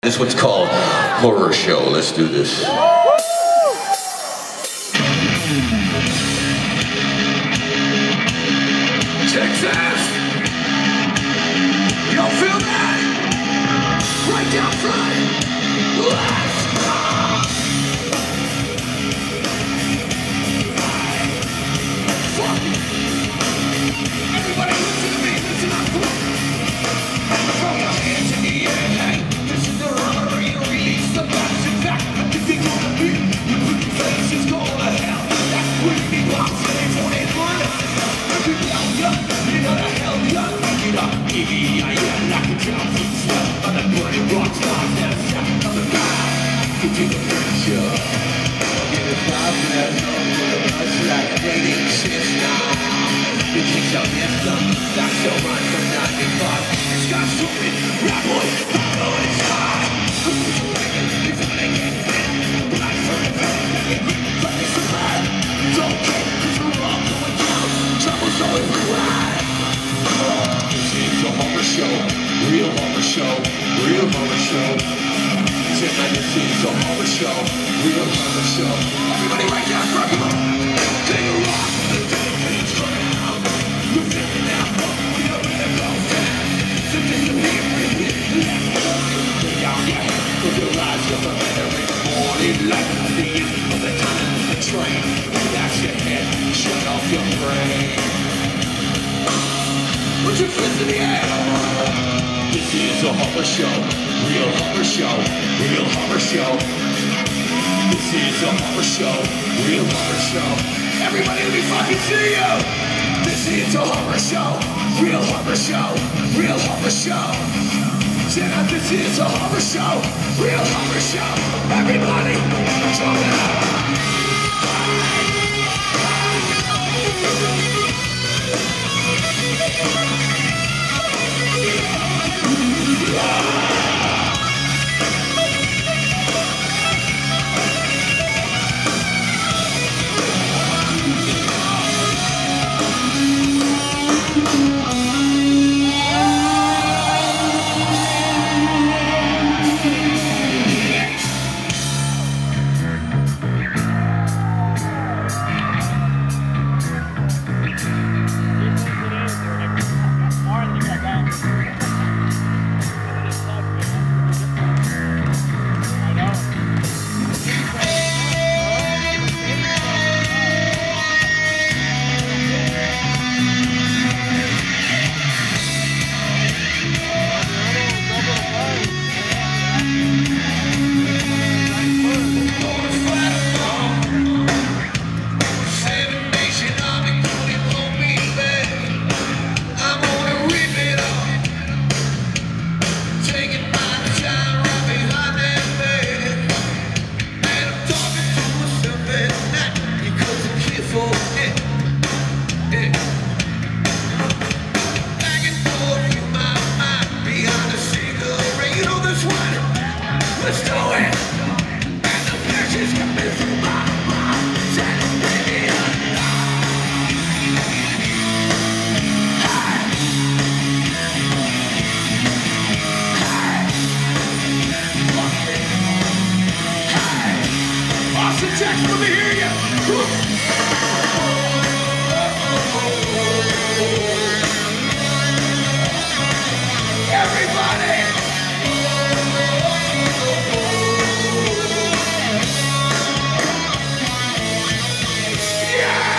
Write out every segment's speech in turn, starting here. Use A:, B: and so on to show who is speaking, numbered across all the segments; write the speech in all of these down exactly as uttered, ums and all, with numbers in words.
A: This is what's called horror show. Let's do this. Texas! You don't feel that? Right down front! Let's go! Fuck! Everybody listen to me, listen up! Throw your hands in the air, hey! This is the robbery, release the bats in fact. I can think on the beat, you put your faces go to hell. That's when you be boxed, and it's on it, on it. You down, young, you know the hell, young. Get up, E V I N, like a Johnson stuff. On the burning rock stars, that shot on the back. Get to the picture. Get a five minutes, it's like dating shit now. You take your hands up, that's so much from ninety-five. It's got stupid, rap boy, oh, it's hot. Who's the wagon, it's a blanket. Black for the band, but it's a bad. It's okay, cause we're all going down. Trouble's always right. This is a horror show, real horror show, real horror show. Tonight this is a horror show, real horror show. Everybody right down front, come on. Take a rock, the dedicated ground. You're feeling that fuck, we don't let it go down. So disappear, repeat, let's go. Lay down your head, close your eyes, you're better in the morning light. At the end of the tunnel of the train, relax your head, shut off your brain. Put your fists in the air. This is a horror show, real horror show, real horror show. This is a horror show, real horror show. Everybody, let me fucking see you. This is a horror show, real horror show, real horror show. Yeah, this is a horror show, real horror show. Everybody, jump it up. Let me hear you. Everybody. Yeah.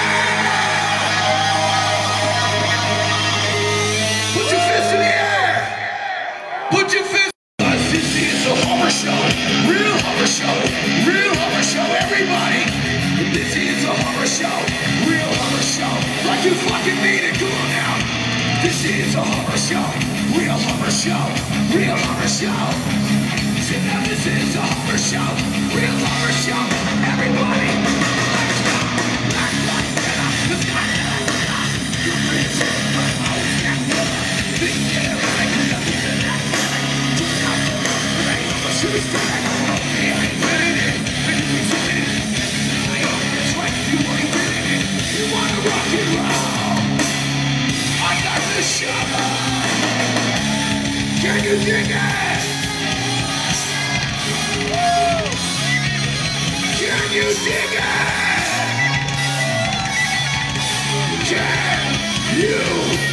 A: Put your fist in the air. Put your fist. This is a horror show, real horror show, real horror show, everybody. This is a horror show, real horror show, like you fucking mean it, come on now. This is a horror show, real horror show, real horror show. So now this is a horror show, real horror show, everybody. Let's go, black light, let's go, you're rich, but oh yeah, big deal, I can go to that. Shoot it back, I ain't winning it, I can be winning it. I know it's right, you ain't winning it. You wanna rock and roll, I got the shovel. Can you dig it? dig it? Can you